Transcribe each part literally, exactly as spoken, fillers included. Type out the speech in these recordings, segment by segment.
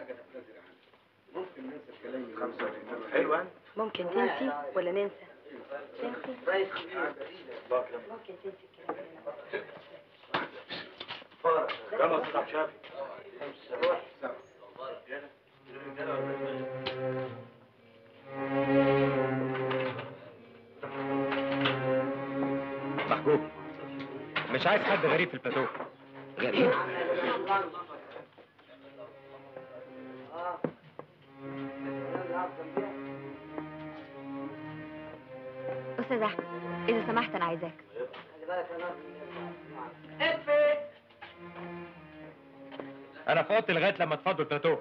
حاجه نعتذر عنها. ممكن ننسى الكلام اللي خمسة وثلاثين حلوة. ممكن تنسي ولا ننسى؟ تنسي؟ ممكن تنسي الكلام اللي انا كم يا استاذ عبد الشافي؟ محبوب، مش عايز حد غريب في البلاتو. غريب؟ استاذ احمد اذا سمحت انا عايزاك. انا في اوضتي لغايه لما تفضوا البلاتو.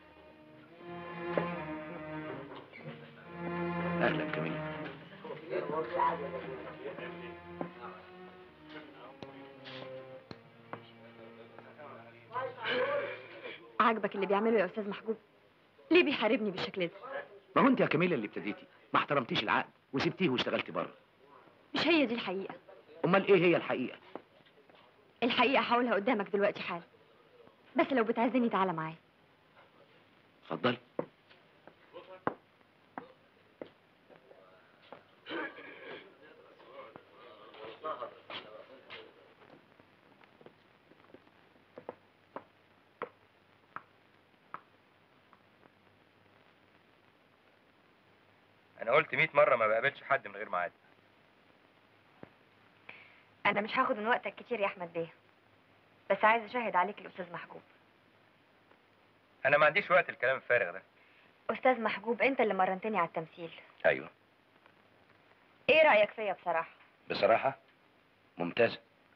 اهلا كميل. عاجبك اللي بيعمله يا استاذ محجوب؟ ليه بيحاربني بالشكل ده؟ ما هو انت يا كميله اللي ابتديتي، ما احترمتيش العقد وسبتيه واشتغلتي بره. مش هي دي الحقيقه. امال ايه هي الحقيقه؟ الحقيقه هقولها قدامك دلوقتي حالا، بس لو بتعزني تعالى معايا. اتفضلي. انا قلت مئة مره ما بقابلش حد من غير ميعاد. انا مش هاخد من وقتك كتير يا احمد بيه، بس عايز اشهد عليك الاستاذ محجوب. انا ما عنديش وقت الكلام الفارغ ده. استاذ محجوب انت اللي مرنتني على التمثيل. ايوه. ايه رايك فيا بصراحه؟ بصراحه ممتازه.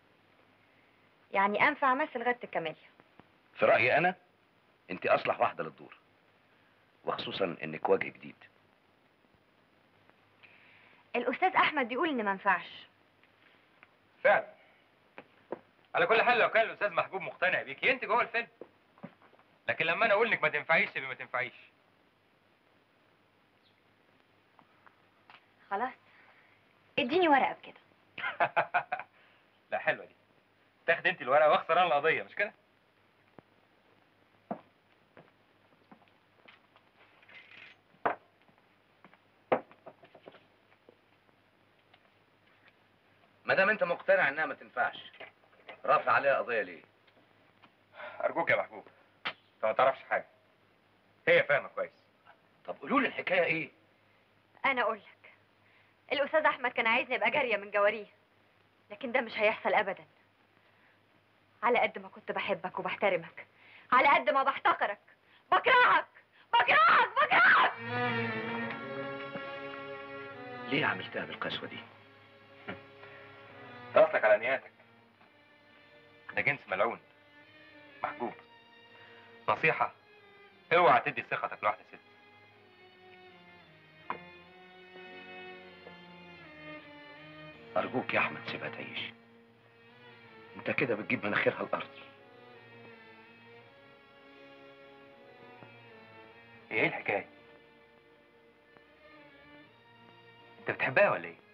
يعني انفع امثل غادة الكمالية. في رايي انا انت اصلح واحده للدور، وخصوصا انك وجه جديد. الاستاذ احمد بيقول ان ما ينفعش. فعلا. على كل حال لو كان الاستاذ محجوب مقتنع بيكي انت جوه الفيلم، لكن لما انا اقول لك ما تنفعيش يبقى ما تنفعيش. خلاص اديني ورقه بكده. لا حلوه دي. تاخد انت الورقه واخسر انا القضيه، مش كده؟ ما دام انت مقتنع انها ما تنفعش، رافع عليها قضيه ليه؟ ارجوك يا محبوب، انت ما تعرفش حاجه، هي فاهمه كويس. طب قولوا لي الحكايه ايه؟ انا اقول لك، الاستاذ احمد كان عايزني ابقى جاريه من جواريه، لكن ده مش هيحصل ابدا. على قد ما كنت بحبك وبحترمك، على قد ما بحتقرك، بكرهك بكرهك بكرهك. ليه عملتها بالقسوه دي؟ اصلك على نياتك، ده جنس ملعون. محجوب، نصيحه، اوعى تدي ثقتك لواحده ست. ارجوك يا احمد سيبها تعيش، انت كده بتجيب مناخيرها الارض. هي ايه الحكايه؟ انت بتحبها ولا ايه؟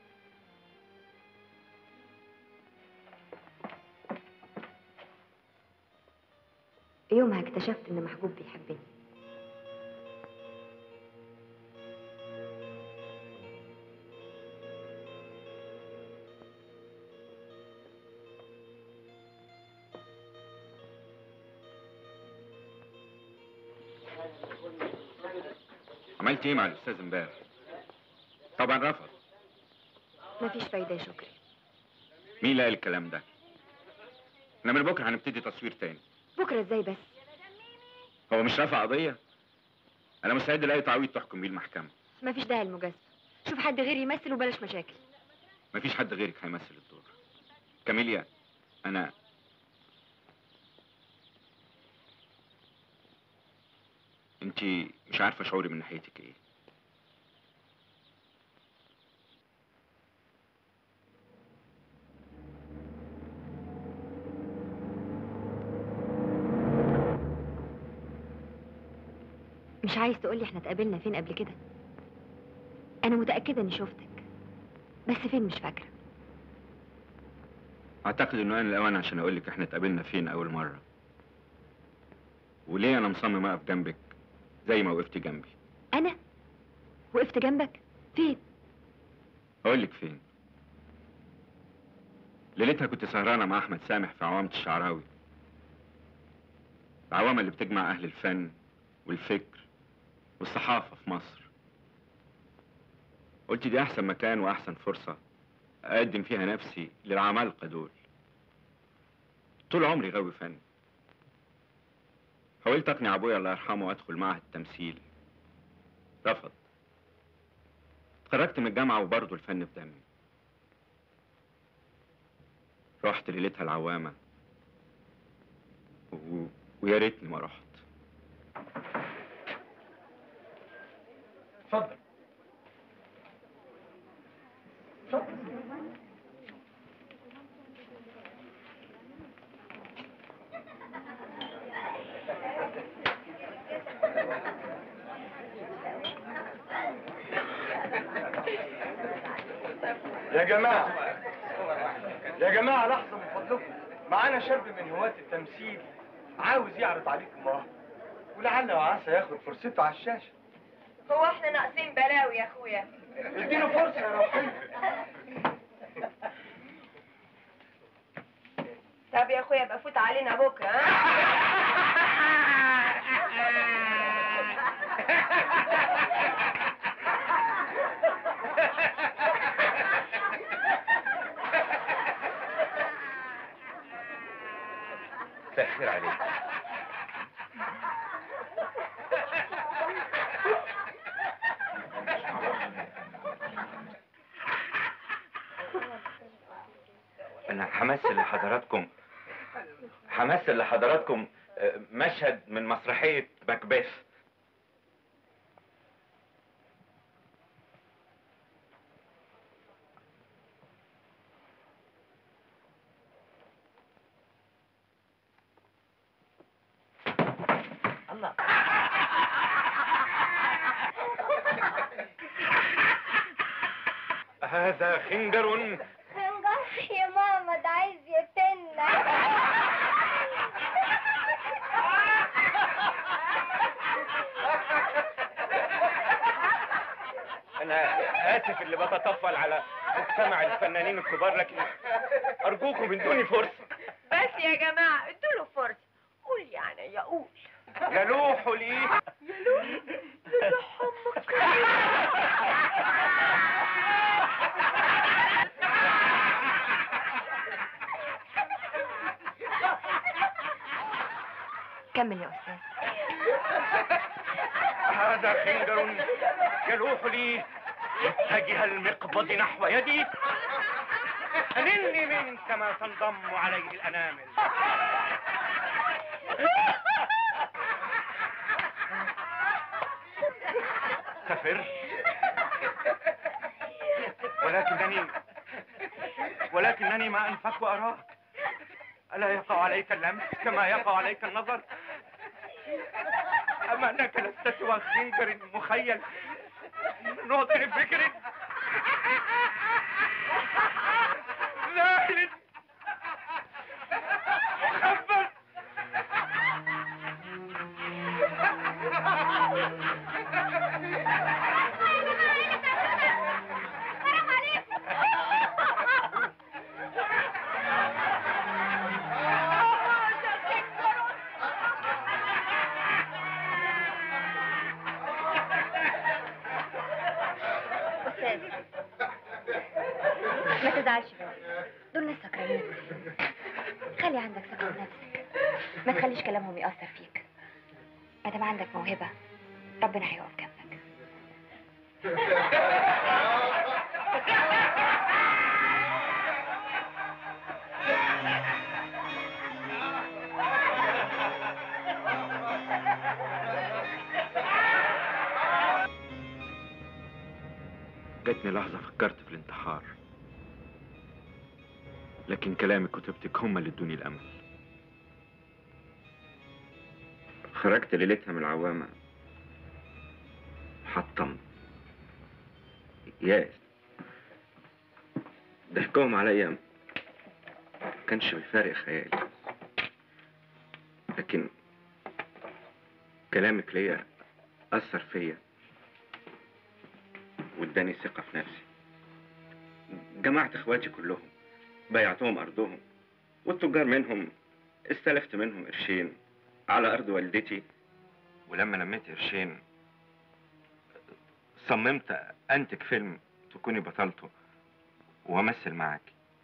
يومها اكتشفت ان محجوب بيحبني. عملت ايه مع الاستاذ امبارح؟ طبعا رفض. مفيش فايده يا شكري. مين اللي قال الكلام ده؟ احنا من بكره هنبتدي تصوير تاني. بكره ازاي بس؟ هو مش رافع قضيه؟ انا مستعد لاي تعويض تحكم بيه المحكمه. مفيش داعي للمجازفه، شوف حد غيري يمثل وبلاش مشاكل. مفيش حد غيرك هيمثل الدور. كاميليا، انا انت مش عارفه شعوري من ناحيتك ايه. مش عايز تقولي احنا اتقابلنا فين قبل كده؟ انا متاكده اني شفتك، بس فين مش فاكره. اعتقد انه انا الاوان عشان اقول لك احنا اتقابلنا فين اول مره، وليه انا مصمم اقف جنبك زي ما وقفت جنبي. انا وقفت جنبك فين؟ اقول لك فين. ليلتها كنت سهرانه مع احمد سامح في عوامة الشعراوي، العوامة اللي بتجمع اهل الفن والفكر والصحافه في مصر. قلت دي احسن مكان واحسن فرصه اقدم فيها نفسي للعمالقه دول. طول عمري غاوي فن. حاولت اقنع ابويا الله يرحمه وادخل معهد التمثيل، رفض. اتخرجت من الجامعه وبرضه الفن في دمي. رحت ليلتها العوامه و... ويا ريتني ما رحت. اتفضل. يا جماعة يا جماعة لحظة من فضلكم، معانا شاب من هواة التمثيل عاوز يعرض عليكم مواهبه، ولعل وعسى ياخد فرصته على الشاشة. هو احنا ناقصين بلاوي يا اخويا؟ اديله فرصة يا روحي. طب يا اخويا بقى فوت علينا بكره ها؟ مساء الخير عليك. أنا همثل لحضراتكم همثل لحضراتكم مشهد من مسرحية ماكبيث. الله. هذا خنجر. خنجر يا ماما، ده عايز يقتلنا. أنا آسف اللي بتطفل على مجتمع الفنانين الكبار، لكن أرجوكم ادوني فرصة. بس يا جماعه ادوله فرصه. قول يعني يا قول. يلوح لي يلوح يلوح امك. كمل يا استاذ. هذا خنجر يلوح لي متجه المقبض نحو يدي. أنني منك ما تنضم عليه الأنامل. تفر، ولكنني ولكنني ما أنفك وأراك. ألا يقع عليك اللمس كما يقع عليك النظر؟ أما أنك لست سوى خنجر مخيل من وطن فكر ذاهل مخبر. ما تزعلش بقى، دول ناس سكرانين. خلي عندك ثقة بنفسك، ما تخليش كلامهم يأثر فيك. ما دام عندك موهبة ربنا هيقف جنبك. جاتني لحظة فكرت في الانتحار، لكن كلامك وكتبتك هم اللي ادوني الأمل. خرجت ليلتها من العوامة حطم ياس. ضحكهم عليا ما كانش بالفارق خيالي، لكن كلامك ليا أثر فيا واداني ثقة في نفسي. جمعت اخواتي كلهم، بيعتهم أرضهم، والتجار منهم استلفت منهم قرشين على أرض والدتي. ولما لميت قرشين صممت أنتج فيلم تكوني بطلته وأمثل معاك.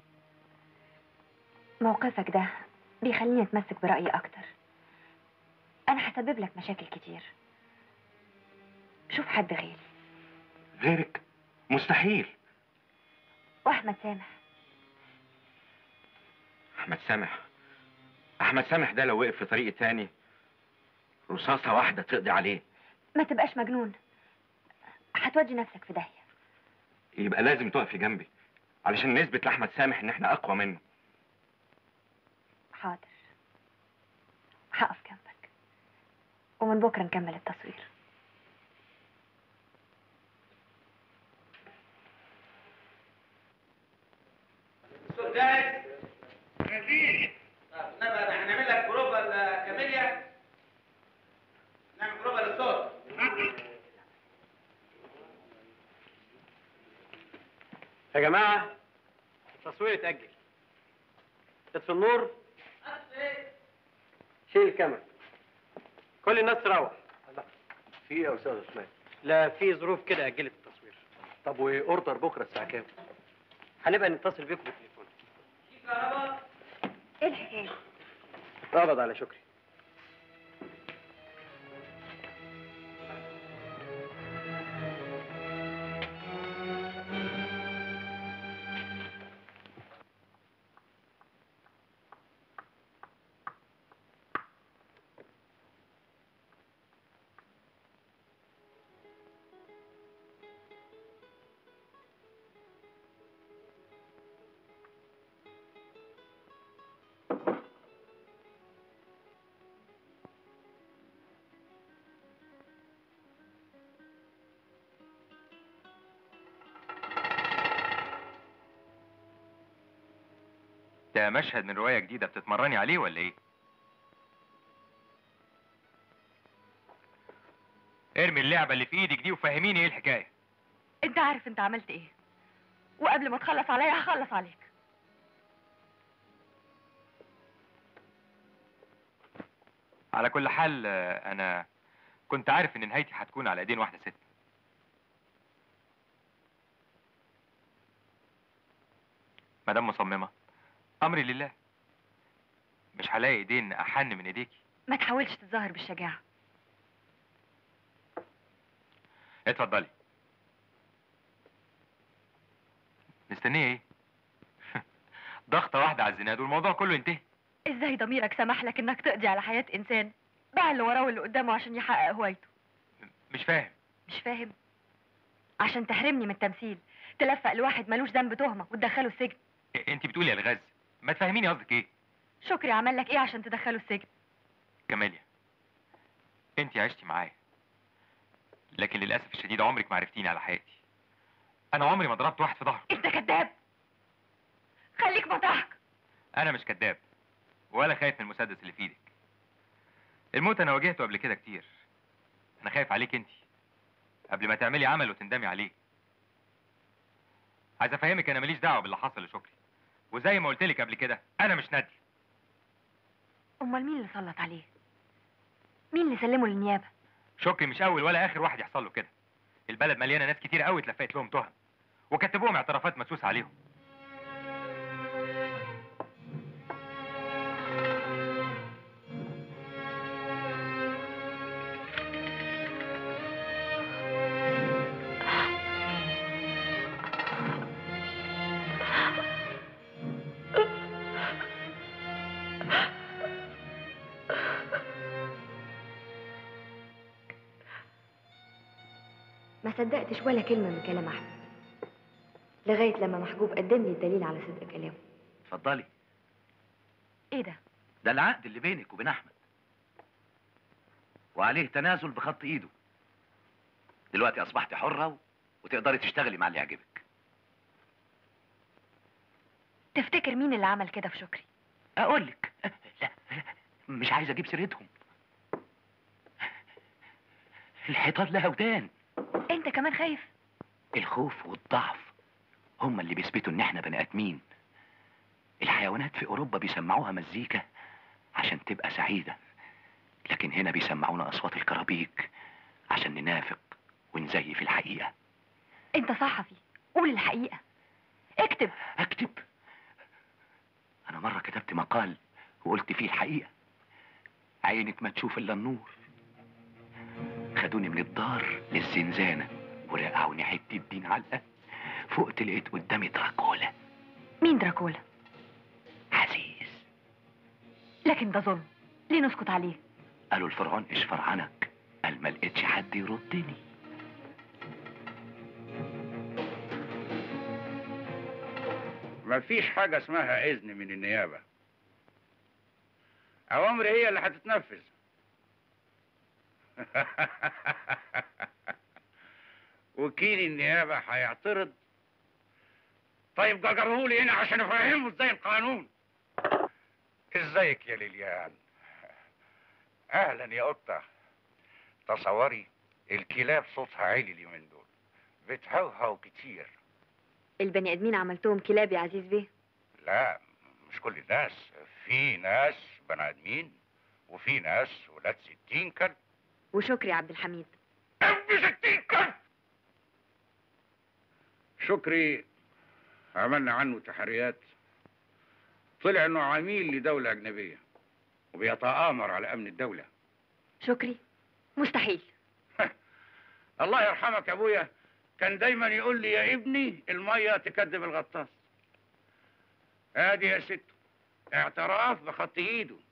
موقفك ده بيخليني اتمسك برأيي اكتر. انا هسبب لك مشاكل كتير. شوف حد غيري. غيرك؟ مستحيل. واحمد سامح. أحمد سامح؟ أحمد سامح ده لو وقف في طريقي تاني رصاصة واحدة تقضي عليه. ما تبقاش مجنون، هتودي نفسك في داهية. يبقى لازم تقفي جنبي علشان نثبت لأحمد سامح إن إحنا أقوى منه. حاضر، هقف جنبك، ومن بكرة نكمل التصوير. الصوت جاهز؟ جاهزين. طب نبقى هنعمل لك بروفا الكاميليا. نعمل بروفا للصوت. يا جماعة التصوير اتأجل. تطفي النور. شيل الكاميرا. كل الناس تروح. في ايه يا استاذ عثمان؟ لا، في ظروف كده أجلت التصوير. طب واوردر بكره الساعه كام؟ هنبقى نتصل بيكم بالتليفون. ايه الحكاية؟ قبض على شكري. ده مشهد من رواية جديدة بتتمرني عليه ولا ايه؟ ارمي اللعبة اللي في ايدك دي وفهميني ايه الحكاية. انت عارف انت عملت ايه، وقبل ما تخلص عليا هخلص عليك. على كل حال آه، انا كنت عارف ان نهايتي هتكون على ايدين واحدة ست. مدام مصممة، امري لله. مش هلاقي ايدين احن من ايديكي. ما تحاولش تتظاهر بالشجاعة. اتفضلي. مستنية ايه؟ ضغطة واحدة على الزناد والموضوع كله ينتهي. ازاي ضميرك سمح لك انك تقضي على حياة انسان باع اللي وراه واللي قدامه عشان يحقق هوايته؟ مش فاهم. مش فاهم؟ عشان تحرمني من التمثيل، تلفق لواحد ملوش ذنب تهمة وتدخله السجن. إيه انت بتقولي يا الغاز؟ ما تفهميني قصدك ايه؟ شكري عمل لك ايه عشان تدخله السجن؟ كاميليا، انت عشتي معايا، لكن للاسف الشديد عمرك ما عرفتيني على حياتي. انا عمري ما ضربت واحد في ظهره. انت كذاب. خليك مطاحك. انا مش كذاب ولا خايف من المسدس اللي في ايدك. الموت انا واجهته قبل كده كتير. انا خايف عليك انت قبل ما تعملي عمل وتندمي عليه. عايز افهمك انا ماليش دعوه باللي حصل لشكري، وزي ما قلت لك قبل كده انا مش نادي. امال مين اللي سلط عليه؟ مين اللي سلمه للنيابه؟ شكري مش اول ولا اخر واحد يحصل له كده. البلد مليانه ناس كتير قوي اتلفقت لهم تهم وكتبوهم اعترافات مسوسه عليهم. ما صدقتش ولا كلمة من كلام أحمد لغاية لما محجوب قدم لي الدليل على صدق كلامه. اتفضلي. إيه ده؟ ده العقد اللي بينك وبين أحمد، وعليه تنازل بخط إيده. دلوقتي أصبحت حرة وتقدري تشتغلي مع اللي يعجبك. تفتكر مين اللي عمل كده في شكري؟ أقول لك. لا لا، مش عايز أجيب سيرتهم. الحيطان لها ودان. انت كمان خايف؟ الخوف والضعف هما اللي بيثبتوا ان احنا بني ادمين. الحيوانات في اوروبا بيسمعوها مزيكا عشان تبقى سعيدة، لكن هنا بيسمعونا اصوات الكرابيك عشان ننافق ونزيف الحقيقة. انت صحفي، قول الحقيقة، اكتب. اكتب؟ انا مرة كتبت مقال وقلت فيه الحقيقة. عينك ما تشوف الا النور. خدوني من الدار للزنزانة ورقعوني حتة دين علقة. فقت لقيت قدامي دراكولا. مين دراكولا؟ عزيز. لكن ده ظلم، ليه نسكت عليه؟ قالوا الفرعون اشفر عنك، قال ما لقيتش حد يردني. مفيش حاجة اسمها إذن من النيابة. أوامري هي اللي هتتنفذ. وكيل النيابة هيعترض. طيب جرجرهولي هنا عشان افهمه ازاي القانون. ازيك يا ليليان؟ اهلا يا قطة. تصوري الكلاب صوتها عالي اليومين دول، بتهوهو كتير. البني ادمين عملتهم كلاب يا عزيز بيه؟ لا مش كل الناس، في ناس بني ادمين وفي ناس ولاد ستين كلب. وشكري عبد الحميد ابن ستين كلب. شكري عملنا عنه تحريات، طلع انه عميل لدولة اجنبية وبيتآمر على امن الدولة. شكري مستحيل. الله يرحمك يا ابويا، كان دايما يقول لي يا ابني المية تكذب الغطاس. ادي يا ست اعتراف بخط ايده.